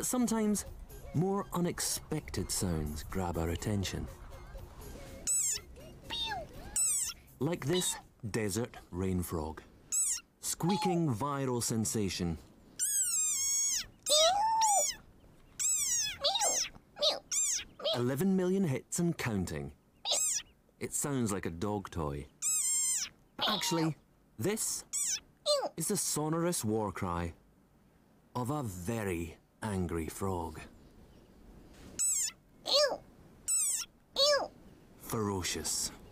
But sometimes, more unexpected sounds grab our attention. Like this desert rain frog. Squeaking viral sensation. 11 million hits and counting. It sounds like a dog toy. But actually, this is the sonorous war cry of a very angry frog. Ferocious.